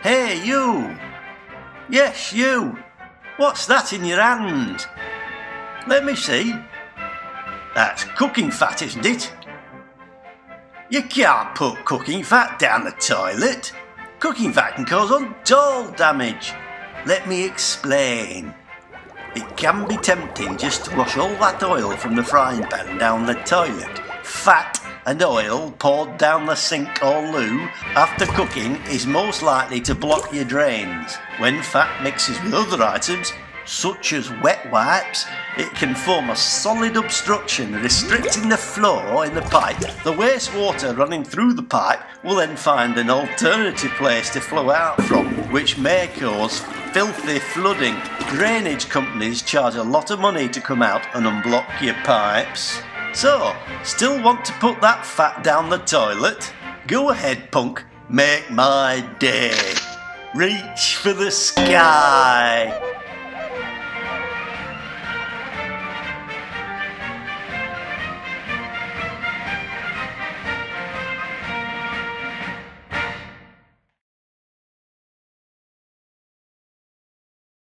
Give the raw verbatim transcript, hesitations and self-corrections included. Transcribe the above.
Hey, you! Yes, you! What's that in your hand? Let me see. That's cooking fat, isn't it? You can't put cooking fat down the toilet. Cooking fat can cause untold damage. Let me explain. It can be tempting just to wash all that oil from the frying pan down the toilet. Fat and oil poured down the sink or loo after cooking is most likely to block your drains. When fat mixes with other items, such as wet wipes, it can form a solid obstruction restricting the flow in the pipe. The wastewater running through the pipe will then find an alternative place to flow out from, which may cause filthy flooding. Drainage companies charge a lot of money to come out and unblock your pipes. So, still want to put that fat down the toilet? Go ahead, punk, make my day. Reach for the sky.